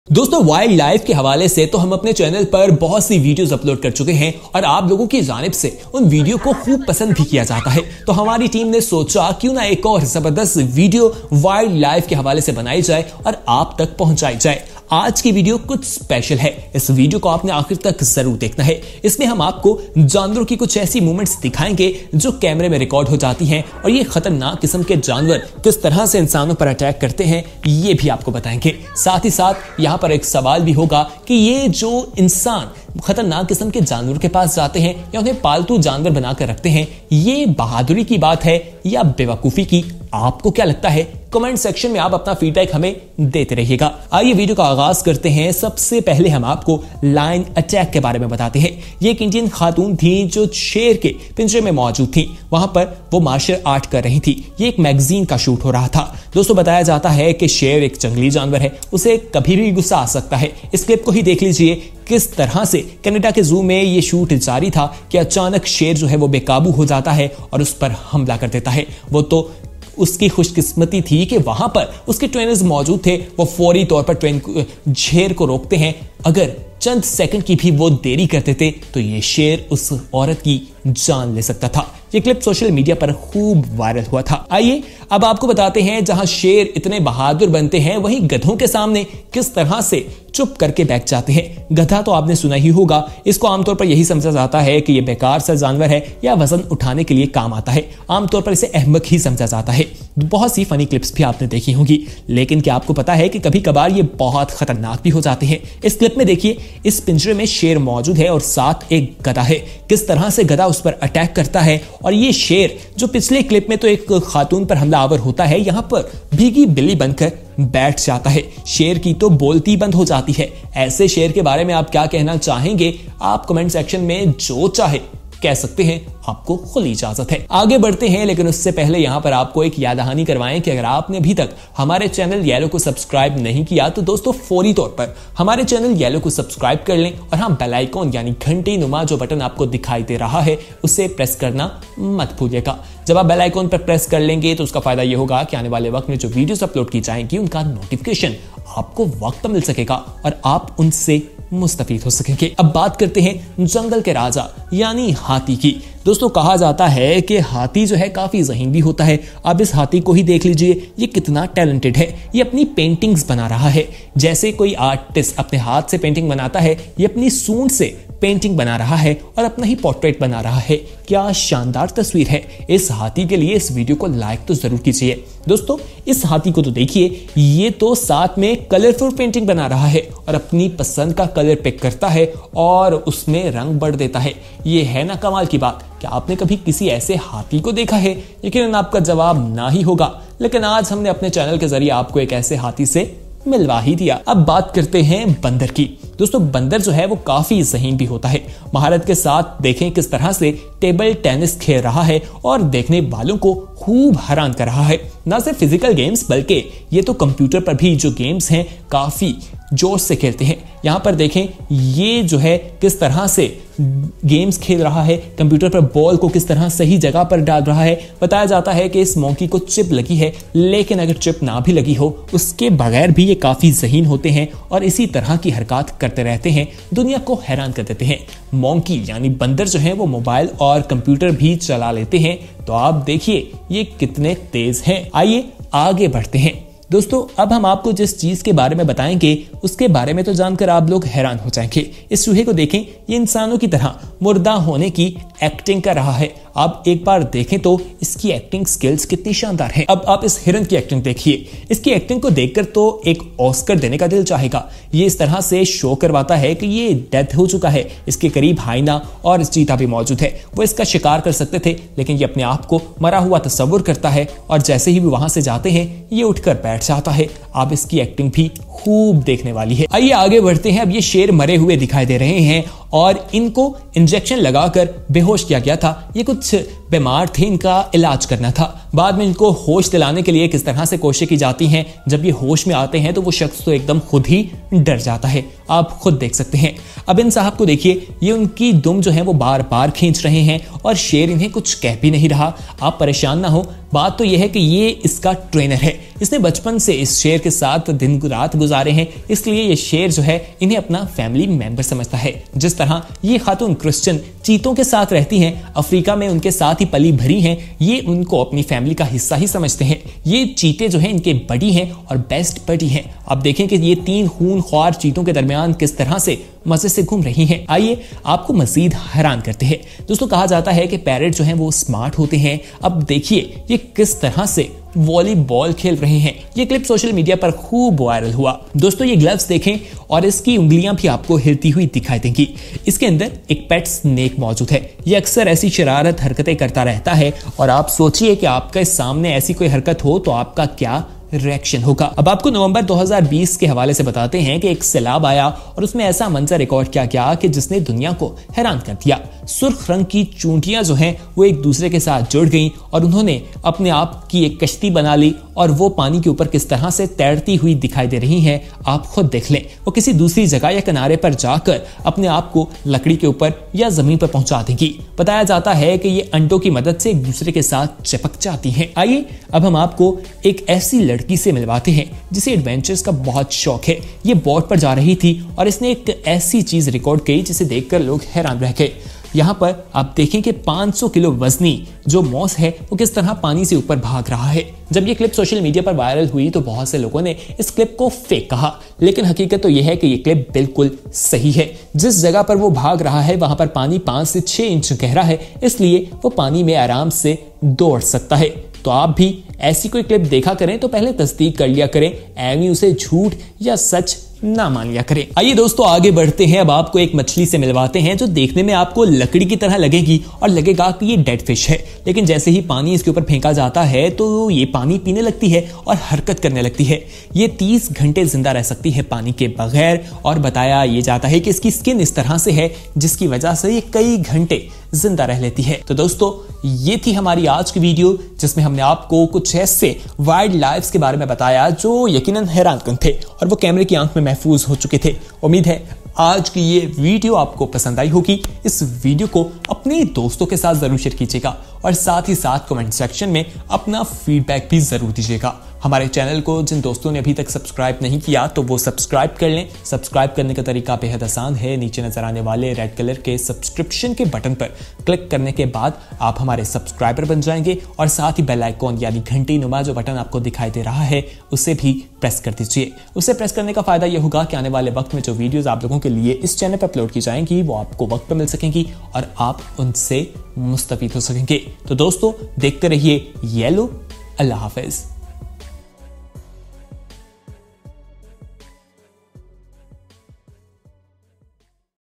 दोस्तों wild life के हवाले से तो हम अपने चैनल पर बहुत सी वीडियोस अपलोड कर चुके हैं और आप लोगों की जानिब से उन वीडियो को खूब पसंद भी किया जाता है। तो हमारी टीम ने सोचा क्यों ना एक और जबरदस्त वीडियो वाइल्ड लाइफ के हवाले से बनाई जाए और आप तक पहुंचाई जाए। आज की वीडियो कुछ स्पेशल है, इस वीडियो को आपने आखिर तक जरूर देखना है। इसमें हम आपको जानवरों की कुछ ऐसी मूवमेंट्स दिखाएंगे जो कैमरे में रिकॉर्ड हो जाती हैं और ये खतरनाक किस्म के जानवर किस तरह से इंसानों पर अटैक करते हैं ये भी आपको बताएंगे। साथ ही साथ यहाँ पर एक सवाल भी होगा कि ये जो इंसान खतरनाक किस्म के जानवरों के पास जाते हैं या उन्हें पालतू जानवर बनाकर रखते हैं, ये बहादुरी की बात है या बेवकूफी की? आपको क्या लगता है? कमेंट सेक्शन में आप अपना फीडबैक हमें देते रहिएगा। आइए वीडियो का आगाज करते हैं। सबसे पहले हम आपको लायन अटैक के बारे में बताते हैं। ये एक इंडियन खातून थी जो शेर के पिंजरे में मौजूद थी, वहां पर वो मार्शल आर्ट कर रही थी। ये एक मैगजीन का शूट हो रहा था। दोस्तों बताया जाता है कि शेर एक जंगली जानवर है, उसे कभी भी गुस्सा आ सकता है। इस क्लिप को ही देख लीजिए किस तरह से कनाडा के जू में ये शूट जारी था कि अचानक शेर जो है वो बेकाबू हो जाता है और उस पर हमला कर देता है। वो तो उसकी खुशकिस्मती थी कि वहां पर उसके ट्रेनर्स मौजूद थे। वो फौरी तौर पर शेर को रोकते हैं। अगर चंद सेकंड की भी वो देरी करते थे तो ये शेर उस औरत की जान ले सकता था। ये क्लिप सोशल मीडिया पर खूब वायरल हुआ था। आइए अब आपको बताते हैं जहां शेर इतने बहादुर बनते हैं वहीं गधों के सामने किस तरह से चुप करके बैठ जाते हैं। गधा तो आपने सुना ही होगा, इसको आमतौर पर यही समझा जाता है कि ये बेकार सा जानवर है या वजन उठाने के लिए काम आता है। आमतौर पर इसे अहमक ही समझा जाता है। बहुत सी फनी क्लिप्स भी आपने देखी होंगी, लेकिन क्या आपको पता है कि कभी कभार ये बहुत खतरनाक भी हो जाते हैं। इस क्लिप में देखिए, इस पिंजरे में शेर मौजूद है और साथ एक गधा है। किस तरह से गधा उस पर अटैक करता है और ये शेर जो पिछले क्लिप में तो एक खातून पर हमलावर होता है, यहां पर भीगी बिल्ली बनकर बैठ जाता है। शेर की तो बोलती बंद हो जाती है। ऐसे शेर के बारे में आप क्या कहना चाहेंगे? आप कमेंट सेक्शन में जो चाहे कह सकते हैं, आपको खुली इजाजत है। आगे बढ़ते हैं, लेकिन उससे पहले यहां पर आपको एक याद दहानी करवाएं कि अगर आपने अभी तक हमारे चैनल येलो को सब्सक्राइब नहीं किया तो दोस्तों फौरी तौर पर हमारे चैनल येलो को सब्सक्राइब कर लें और हाँ, बेल आइकॉन यानी घंटी नुमा जो बटन आपको दिखाई दे रहा है उसे प्रेस करना मत भूलिएगा। जब आप बेल आइकॉन पर प्रेस कर लेंगे तो उसका फायदा यह होगा कि आने वाले वक्त में जो वीडियोस अपलोड की जाएंगी उनका नोटिफिकेशन आपको वक्त मिल सकेगा और आप उनसे मुस्तफीद हो सकेंगे। अब बात करते हैं जंगल के राजा यानी हाथी की। दोस्तों कहा जाता है कि हाथी जो है काफी ज़हीन भी होता है। अब इस हाथी को ही देख लीजिए, ये कितना टैलेंटेड है। ये अपनी पेंटिंग्स बना रहा है। जैसे कोई आर्टिस्ट अपने हाथ से पेंटिंग बनाता है, ये अपनी सूंड से पेंटिंग बना रहा है और अपना ही पोर्ट्रेट बना रहा है। क्या शानदार तस्वीर है। इस हाथी के लिए इस वीडियो को लाइक तो जरूर कीजिए। दोस्तों इस हाथी को तो देखिए, ये तो साथ में कलरफुल पेंटिंग बना रहा है और अपनी पसंद का कलर पिक करता है और उसमें रंग भर देता है। ये है ना कमाल की बात। क्या आपने कभी किसी ऐसे हाथी को देखा है? यकीनन आपका जवाब ना ही होगा, लेकिन आज हमने अपने चैनल के जरिए आपको एक ऐसे हाथी से मिलवा ही दिया। अब बात करते हैं बंदर की। दोस्तों बंदर जो है वो काफी ज़हीन भी होता है। महारत के साथ देखें किस तरह से टेबल टेनिस खेल रहा है और देखने वालों को खूब हैरान कर रहा है। ना सिर्फ फिजिकल गेम्स बल्कि ये तो कंप्यूटर पर भी जो गेम्स हैं काफी जोश से खेलते हैं। यहाँ पर देखें, ये जो है किस तरह से गेम्स खेल रहा है, कंप्यूटर पर बॉल को किस तरह सही जगह पर डाल रहा है। बताया जाता है कि इस मॉन्की को चिप लगी है, लेकिन अगर चिप ना भी लगी हो उसके बगैर भी ये काफी ज़हीन होते हैं और इसी तरह की हरकत करते रहते हैं, दुनिया को हैरान कर देते हैं। मॉन्की यानी बंदर जो है वो मोबाइल और कंप्यूटर भी चला लेते हैं। तो आप देखिए ये कितने तेज हैं। आइए आगे बढ़ते हैं। दोस्तों अब हम आपको जिस चीज के बारे में बताएंगे उसके बारे में तो जानकर आप लोग हैरान हो जाएंगे। इस चूहे को देखें, ये इंसानों की तरह मुर्दा होने की एक्टिंग कर रहा है। आप एक बार देखें तो इसकी एक्टिंग स्किल्स कितनी शानदार है। अब आप इस हिरन की एक्टिंग देखिए। इसकी एक्टिंग को देखकर तो एक ऑस्कर देने का दिल चाहेगा। ये इस तरह से शो करवाता है कि ये डेथ हो चुका है। इसके करीब हाइना और चीता भी मौजूद है। वो इसका शिकार कर सकते थे, लेकिन ये अपने आप को मरा हुआ तस्वुर करता है और जैसे ही भी वहां से जाते हैं ये उठकर बैठ जाता है। आप इसकी एक्टिंग भी खूब देखने वाली है। आइए आगे बढ़ते हैं। अब ये शेर मरे हुए दिखाई दे रहे हैं और इनको इंजेक्शन लगाकर बेहोश किया गया था। ये कुछ बीमार थे, इनका इलाज करना था। बाद में इनको होश दिलाने के लिए किस तरह से कोशिश की जाती हैं, जब ये होश में आते हैं तो वो शख्स तो एकदम खुद ही डर जाता है। आप खुद देख सकते हैं। अब इन साहब को देखिए, ये उनकी दुम जो है वो बार बार खींच रहे हैं और शेर इन्हें कुछ कह भी नहीं रहा। आप परेशान ना हो, बात तो यह है कि ये इसका ट्रेनर है। इसने बचपन से इस शेर के साथ दिन रात गुजारे हैं, इसलिए ये शेर जो है इन्हें अपना फैमिली मेंबर समझता है। जिस तरह ये खातून क्रिश्चियन चीतों के साथ रहती हैं, अफ्रीका में उनके साथ ही पली भरी हैं, ये उनको अपनी फैमिली का हिस्सा ही समझते हैं। ये चीते जो हैं इनके बड़ी हैं और बेस्ट बडी हैं। अब देखें कि ये 3 खूनख्वार चीतों के दरमियान किस तरह से मजे से घूम रही हैं। आइए आपको मजीद हैरान करते हैं। दोस्तों, कहा जाता है कि पैरट जो हैं वो स्मार्ट होते हैं। अब देखिए ये किस तरह से वॉलीबॉल खेल रहे हैं। ये क्लिप सोशल मीडिया पर खूब वायरल हुआ। दोस्तों, ये ग्लव्स देखें और इसकी उंगलियां भी आपको हिलती हुई दिखाई देंगी। इसके अंदर एक पेट स्नेक मौजूद है। ये अक्सर ऐसी शरारत हरकतें करता रहता है और आप सोचिए कि आपके सामने ऐसी कोई हरकत हो तो आपका क्या रिएक्शन होगा। अब आपको नवंबर 2020 के हवाले से बताते हैं कि एक सैलाब आया और उसमें ऐसा मंजर रिकॉर्ड किया गया कि जिसने दुनिया को हैरान कर दिया। सुर्ख रंग की चूंटियां जो हैं वो एक दूसरे के साथ जुड़ गईं और उन्होंने अपने आप की एक कश्ती बना ली और वो पानी के ऊपर किस तरह से तैरती हुई दिखाई दे रही हैं, आप खुद देख लें। वो किसी दूसरी जगह या किनारे पर जाकर अपने आप को लकड़ी के ऊपर या जमीन पर पहुंचा देंगी। बताया जाता है कि ये अंडों की मदद से एक दूसरे के साथ चिपक जाती हैं। आइए अब हम आपको एक ऐसी लड़की से मिलवाते हैं जिसे एडवेंचर्स का बहुत शौक है। ये बोट पर जा रही थी और इसने एक ऐसी चीज रिकॉर्ड की जिसे देखकर लोग हैरान रह गए। यहाँ पर आप देखें कि 500 किलो वजनी जो मॉस है वो किस तरह पानी से ऊपर भाग रहा है। जब ये क्लिप सोशल मीडिया पर वायरल हुई तो बहुत से लोगों ने इस क्लिप को फेक कहा, लेकिन हकीकत तो यह है कि ये क्लिप बिल्कुल सही है। जिस जगह पर वो भाग रहा है वहां पर पानी 5 से 6 इंच गहरा है, इसलिए वो पानी में आराम से दौड़ सकता है। तो आप भी ऐसी कोई क्लिप देखा करें तो पहले तस्दीक कर लिया करें, एवं उसे झूठ या सच ना मान लिया करें। आइए दोस्तों आगे बढ़ते हैं। अब आपको एक मछली से मिलवाते हैं जो देखने में आपको लकड़ी की तरह लगेगी और लगेगा कि ये डेड फिश है, लेकिन जैसे ही पानी इसके ऊपर फेंका जाता है तो ये पानी पीने लगती है और हरकत करने लगती है। ये 30 घंटे जिंदा रह सकती है पानी के बगैर और बताया ये जाता है कि इसकी स्किन इस तरह से है जिसकी वजह से ये कई घंटे जिंदा रह लेती है। तो दोस्तों, ये थी हमारी आज की वीडियो जिसमें हमने आपको कुछ ऐसे वाइल्ड लाइफ के बारे में बताया जो यकीनन हैरानकुन थे और वो कैमरे की आंख में महफूज हो चुके थे। उम्मीद है आज की ये वीडियो आपको पसंद आई होगी। इस वीडियो को अपने दोस्तों के साथ जरूर शेयर कीजिएगा और साथ ही साथ कमेंट सेक्शन में अपना फीडबैक भी जरूर दीजिएगा। हमारे चैनल को जिन दोस्तों ने अभी तक सब्सक्राइब नहीं किया तो वो सब्सक्राइब कर लें। सब्सक्राइब करने का तरीका बेहद आसान है। नीचे नजर आने वाले रेड कलर के सब्सक्रिप्शन के बटन पर क्लिक करने के बाद आप हमारे सब्सक्राइबर बन जाएंगे और साथ ही बेल आइकॉन यानी घंटी नुमा जो बटन आपको दिखाई दे रहा है उसे भी प्रेस कर दीजिए। उसे प्रेस करने का फायदा यह होगा कि आने वाले वक्त में जो वीडियोस आप लोगों के लिए इस चैनल पर अपलोड की जाएंगी वो आपको वक्त पर मिल सकेंगी और आप उनसे मुस्तफीद हो सकेंगे। तो दोस्तों देखते रहिए येलो। अल्लाह हाफिज।